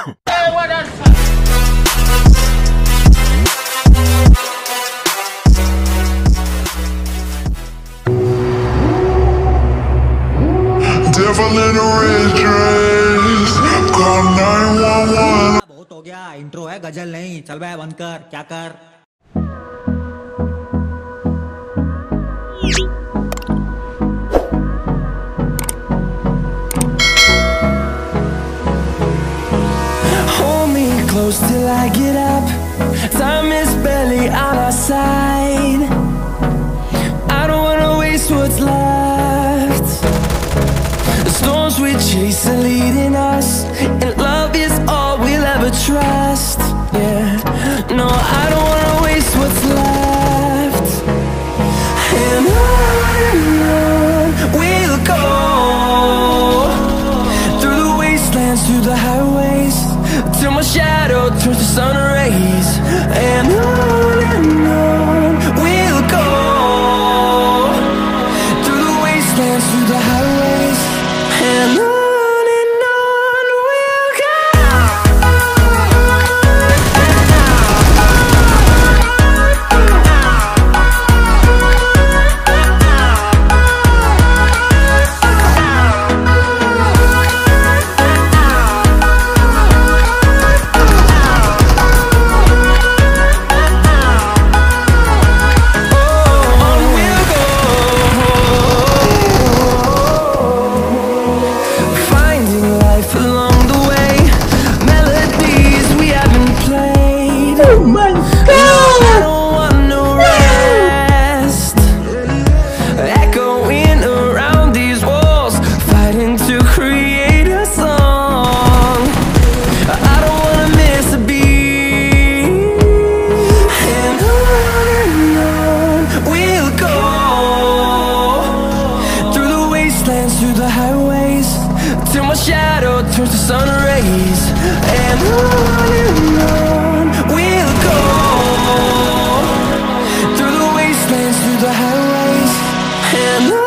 Devil in a red dress, call 911. बहुत हो गया, इंट्रो है गजल नहीं, चल बे बंद कर, क्या कर। Hold me close till I get up. Time is barely on our side. I don't wanna waste what's left. The storms we chase are leading us, and love is all we'll ever trust. Yeah, no, I don't wanna waste what's left. And on we'll go, through the wastelands, through the highways, till my shadow turns to sun rays. And on we'll go, through the wastelands, through the highways, and on we'll go. Through the highways, till my shadow turns to sun rays. And on we'll go, through the wastelands, through the highways, and on we'll go.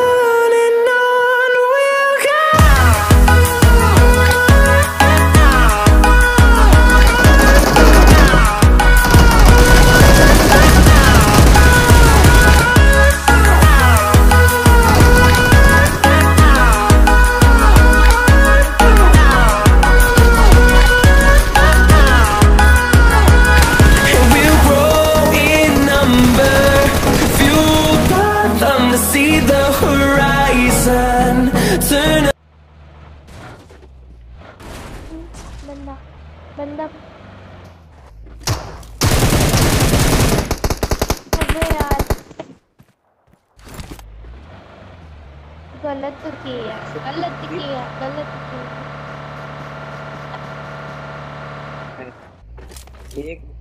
See the horizon turn. बंदा अबे यार गलत किया एक